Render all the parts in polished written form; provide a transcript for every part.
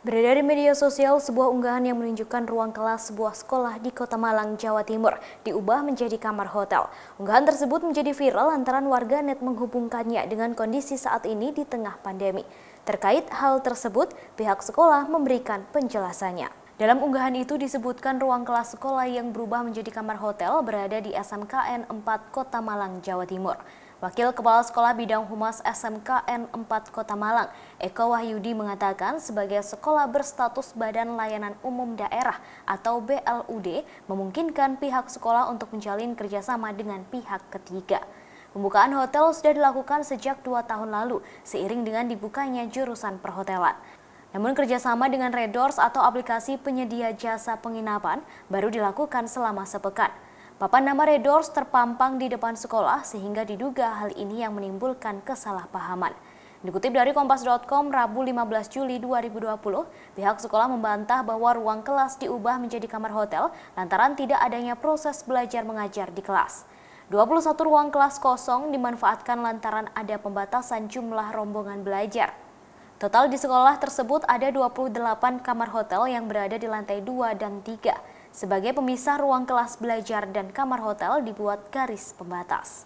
Beredar di media sosial sebuah unggahan yang menunjukkan ruang kelas sebuah sekolah di Kota Malang, Jawa Timur diubah menjadi kamar hotel. Unggahan tersebut menjadi viral lantaran warganet menghubungkannya dengan kondisi saat ini di tengah pandemi. Terkait hal tersebut, pihak sekolah memberikan penjelasannya. Dalam unggahan itu disebutkan ruang kelas sekolah yang berubah menjadi kamar hotel berada di SMKN 4 Kota Malang, Jawa Timur. Wakil Kepala Sekolah Bidang Humas SMKN 4 Kota Malang, Eko Wahyudi mengatakan sebagai sekolah berstatus Badan Layanan Umum Daerah atau BLUD memungkinkan pihak sekolah untuk menjalin kerjasama dengan pihak ketiga. Pembukaan hotel sudah dilakukan sejak 2 tahun lalu seiring dengan dibukanya jurusan perhotelan. Namun kerjasama dengan Red Doors atau aplikasi penyedia jasa penginapan baru dilakukan selama sepekan. Papan nama Red Doors terpampang di depan sekolah sehingga diduga hal ini yang menimbulkan kesalahpahaman. Dikutip dari Kompas.com Rabu 15 Juli 2020, pihak sekolah membantah bahwa ruang kelas diubah menjadi kamar hotel lantaran tidak adanya proses belajar mengajar di kelas. 21 ruang kelas kosong dimanfaatkan lantaran ada pembatasan jumlah rombongan belajar. Total di sekolah tersebut ada 28 kamar hotel yang berada di lantai 2 dan 3. Sebagai pemisah ruang kelas belajar dan kamar hotel dibuat garis pembatas.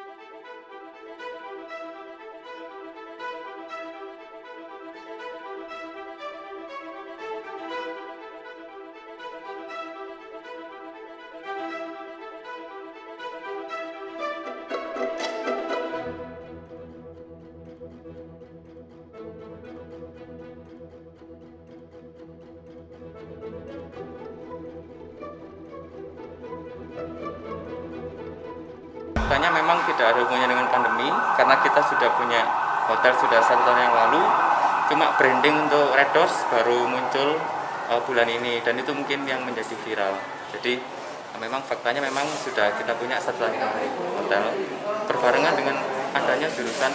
Faktanya memang tidak ada hubungannya dengan pandemi karena kita sudah punya hotel sudah 1 tahun yang lalu, cuma branding untuk Red Doors baru muncul bulan ini dan itu mungkin yang menjadi viral. Jadi memang faktanya memang sudah kita punya 1 tahun yang lalu hotel berbarengan dengan adanya jurusan.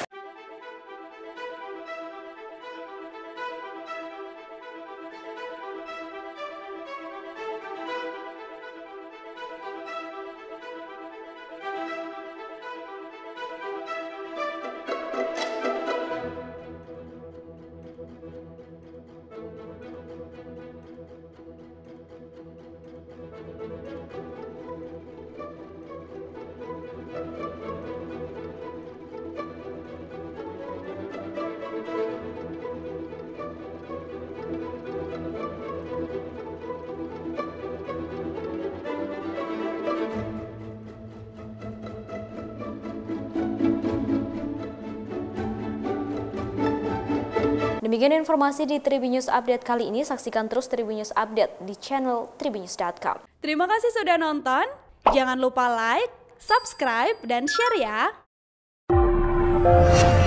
Demikian informasi di Tribun News Update kali ini. Saksikan terus Tribun News Update di channel tribunnews.com. Terima kasih sudah nonton. Jangan lupa like, subscribe, dan share ya.